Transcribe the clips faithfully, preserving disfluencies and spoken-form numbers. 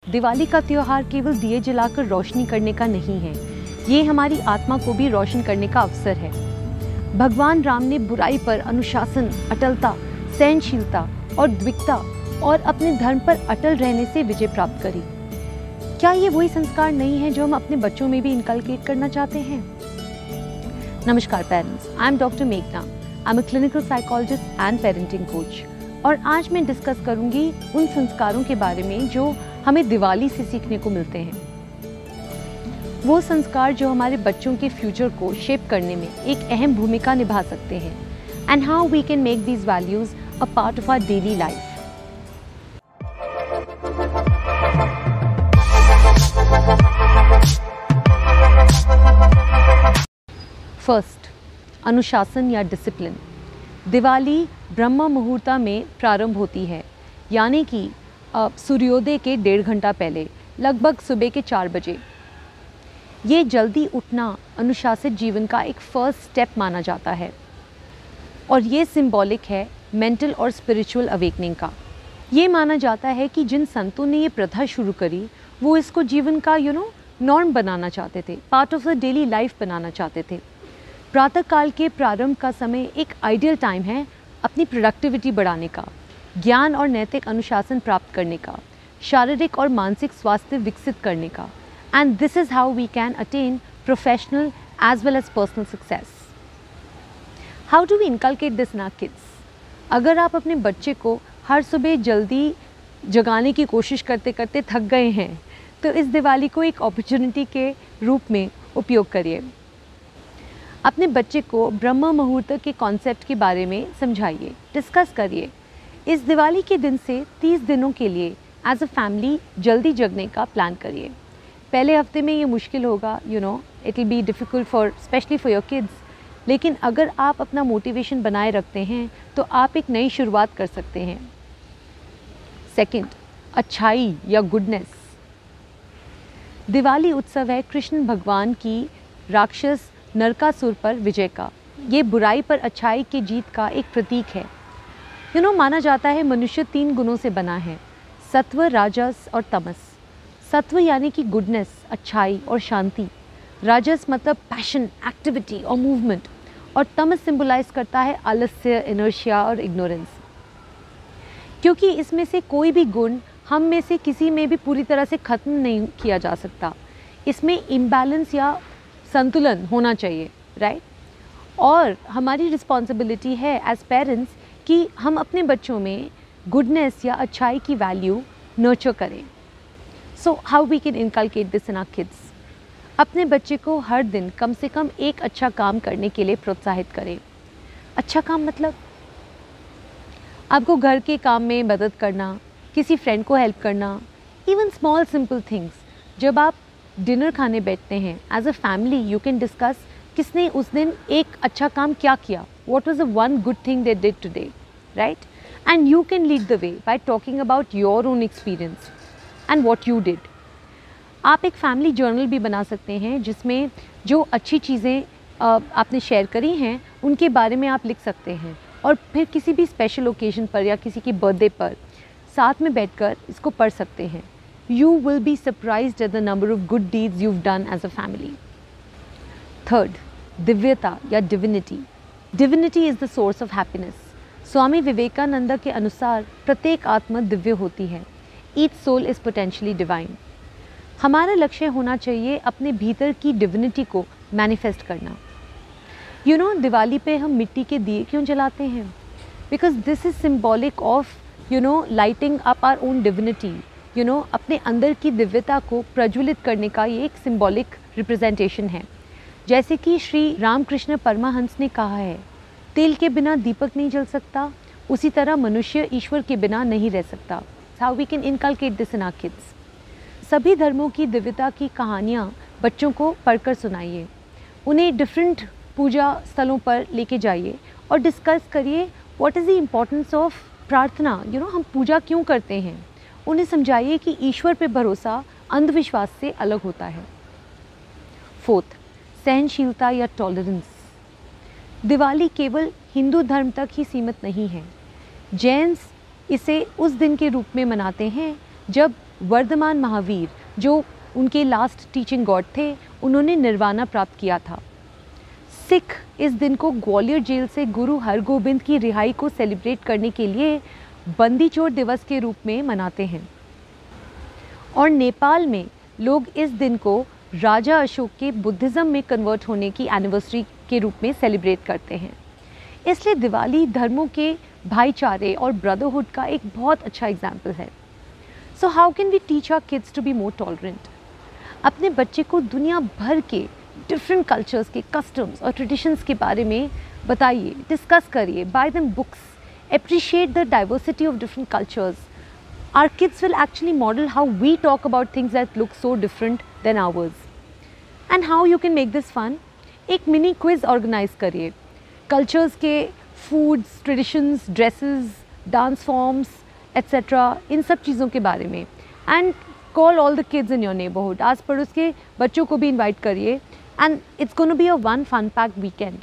दिवाली का त्योहार केवल दिए जलाकर रोशनी करने का नहीं है, ये हमारी आत्मा को भी रोशन करने का अवसर है। भगवान राम ने बुराई पर अनुशासन, अटलता, सहनशीलता और द्विकता और अपने धर्म पर अटल रहने से विजय प्राप्त करी। क्या ये वही संस्कार नहीं है जो हम अपने बच्चों में भी इनकलकेट करना चाहते हैं? नमस्कार पेरेंट्स, आई एम डॉक्टर मेघना। I am a clinical psychologist and parenting coach और आज मैं डिस्कस करूंगी उन संस्कारों के बारे में जो हमें दिवाली से सीखने को मिलते हैं। वो संस्कार जो हमारे बच्चों के फ्यूचर को शेप करने में एक अहम भूमिका निभा सकते हैं and how we can make these values a part of our daily life. First, अनुशासन या डिसिप्लिन। दिवाली ब्रह्म मुहूर्ता में प्रारंभ होती है, यानी कि सूर्योदय के डेढ़ घंटा पहले, लगभग सुबह के चार बजे। ये जल्दी उठना अनुशासित जीवन का एक फर्स्ट स्टेप माना जाता है और ये सिंबॉलिक है मेंटल और स्पिरिचुअल अवेकनिंग का। ये माना जाता है कि जिन संतों ने ये प्रथा शुरू करी वो इसको जीवन का यू नो नॉर्म बनाना चाहते थे, part of the daily life बनाना चाहते थे। प्रातःकाल के प्रारंभ का समय एक आइडियल टाइम है अपनी प्रोडक्टिविटी बढ़ाने का, ज्ञान और नैतिक अनुशासन प्राप्त करने का, शारीरिक और मानसिक स्वास्थ्य विकसित करने का। And this is how we can attain professional as well as personal success. How do we inculcate this in our kids? अगर आप अपने बच्चे को हर सुबह जल्दी जगाने की कोशिश करते करते थक गए हैं तो इस दिवाली को एक अपॉर्चुनिटी के रूप में उपयोग करिए। अपने बच्चे को ब्रह्म मुहूर्त के कॉन्सेप्ट के बारे में समझाइए, डिस्कस करिए। इस दिवाली के दिन से तीस दिनों के लिए एज अ फैमिली जल्दी जगने का प्लान करिए। पहले हफ्ते में ये मुश्किल होगा, you know it will be difficult for especially for your kids, लेकिन अगर आप अपना मोटिवेशन बनाए रखते हैं तो आप एक नई शुरुआत कर सकते हैं। सेकंड, अच्छाई या गुडनेस। दिवाली उत्सव है कृष्ण भगवान की राक्षस नरकासुर पर विजय का। ये बुराई पर अच्छाई की जीत का एक प्रतीक है। यू नो माना जाता है मनुष्य तीन गुणों से बना है, सत्व, राजस और तमस। सत्व यानी कि गुडनेस, अच्छाई और शांति। राजस मतलब पैशन, एक्टिविटी और मूवमेंट। और तमस सिंबलाइज करता है आलस्य, इनर्शिया और इग्नोरेंस। क्योंकि इसमें से कोई भी गुण हम में से किसी में भी पूरी तरह से ख़त्म नहीं किया जा सकता। इसमें इम्बैलेंस या संतुलन होना चाहिए, राइट? और हमारी रिस्पॉन्सिबिलिटी है एज पेरेंट्स कि हम अपने बच्चों में गुडनेस या अच्छाई की वैल्यू नर्चर करें। So how we can inculcate this in our kids? अपने बच्चे को हर दिन कम से कम एक अच्छा काम करने के लिए प्रोत्साहित करें। अच्छा काम मतलब आपको घर के काम में मदद करना, किसी फ्रेंड को हेल्प करना, इवन स्मॉल सिंपल थिंग्स। जब आप डिनर खाने बैठते हैं as a family, you can discuss किसने उस दिन एक अच्छा काम क्या किया, what was the one good thing they did today, right? And you can lead the way by talking about your own experience and what you did. आप एक फैमिली जर्नल भी बना सकते हैं जिसमें जो अच्छी चीज़ें आपने शेयर करी हैं उनके बारे में आप लिख सकते हैं और फिर किसी भी स्पेशल ओकेजन पर या किसी की बर्थडे पर साथ में बैठकर इसको पढ़ सकते हैं। You will be surprised at the number of good deeds you've done as a family. Third, दिव्यता या divinity. Divinity is the source of happiness. Swami Vivekananda के अनुसार प्रत्येक आत्मा दिव्य होती है। Each soul is potentially divine. हमारा लक्ष्य होना चाहिए अपने भीतर की divinity को manifest करना। You know, दिवाली पे हम मिट्टी के दिए क्यों जलाते हैं? Because this is symbolic of, you know, lighting up our own divinity. You know अपने अंदर की दिव्यता को प्रज्वलित करने का ये एक सिंबॉलिक रिप्रेजेंटेशन है। जैसे कि श्री रामकृष्ण परमहंस ने कहा है, तेल के बिना दीपक नहीं जल सकता, उसी तरह मनुष्य ईश्वर के बिना नहीं रह सकता। How we can inculcate this in our kids? सभी धर्मों की दिव्यता की कहानियाँ बच्चों को पढ़कर सुनाइए। उन्हें डिफरेंट पूजा स्थलों पर लेके जाइए और डिस्कस करिए what is the importance of प्रार्थना। यू नो हम पूजा क्यों करते हैं? उन्हें समझाइए कि ईश्वर पे भरोसा अंधविश्वास से अलग होता है। फोर्थ, सहनशीलता या टॉलरेंस। दिवाली केवल हिंदू धर्म तक ही सीमित नहीं है। जैन्स इसे उस दिन के रूप में मनाते हैं जब वर्धमान महावीर, जो उनके लास्ट टीचिंग गॉड थे, उन्होंने निर्वाणा प्राप्त किया था। सिख इस दिन को ग्वालियर जेल से गुरु हरगोबिंद की रिहाई को सेलिब्रेट करने के लिए बंदी चोर दिवस के रूप में मनाते हैं। और नेपाल में लोग इस दिन को राजा अशोक के बुद्धिज़्म में कन्वर्ट होने की एनिवर्सरी के रूप में सेलिब्रेट करते हैं। इसलिए दिवाली धर्मों के भाईचारे और ब्रदरहुड का एक बहुत अच्छा एग्जाम्पल है। So how can we teach our kids to be more tolerant? अपने बच्चे को दुनिया भर के डिफरेंट कल्चर्स के कस्टम्स और ट्रेडिशंस के बारे में बताइए, डिस्कस करिए, by them books, appreciate the diversity of different cultures. Our kids will actually model how we talk about things that look so different than ours. And how you can make this fun? एक mini quiz organise करिए cultures के, foods, traditions, dresses, dance forms etcetera, इन सब चीज़ों के बारे में। And call all the kids in your neighbourhood, आस पड़ोस के बच्चों को भी इन्वाइट करिए। And it's gonna be a one fun packed weekend.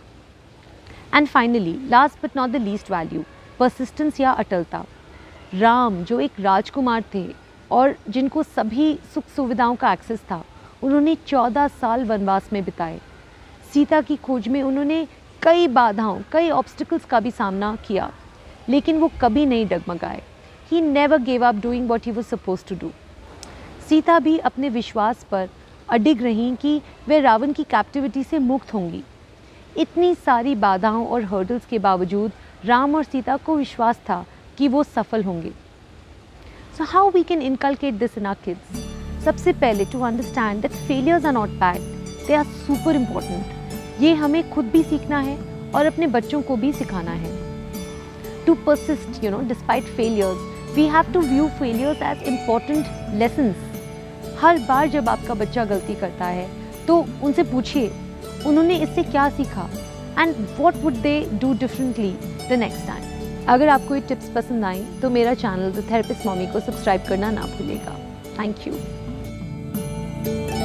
And finally, last but not the least value, persistence या अटलता। राम जो एक राजकुमार थे और जिनको सभी सुख सुविधाओं का एक्सेस था, उन्होंने चौदह साल वनवास में बिताए। सीता की खोज में उन्होंने कई बाधाओं, कई ऑब्स्टिकल्स का भी सामना किया, लेकिन वो कभी नहीं डगमगाए। He never gave up doing what he was supposed to do. Sita भी अपने विश्वास पर अडिग रहीं कि वे रावण की कैप्टिविटी से मुक्त होंगी। इतनी सारी बाधाओं और हर्डल्स के बावजूद राम और सीता को विश्वास था कि वो सफल होंगे। So how we can inculcate this in our kids? सबसे पहले to understand that failures are not bad, they are super important. ये हमें खुद भी सीखना है और अपने बच्चों को भी सिखाना है। To persist, you know, despite failures, we have to view failures as important lessons. हर बार जब आपका बच्चा गलती करता है तो उनसे पूछिए उन्होंने इससे क्या सीखा and what would they do differently the next time. अगर आपको ये टिप्स पसंद आई तो मेरा चैनल द थेरेपिस्ट मॉमी को सब्सक्राइब करना ना भूलिएगा। Thank you.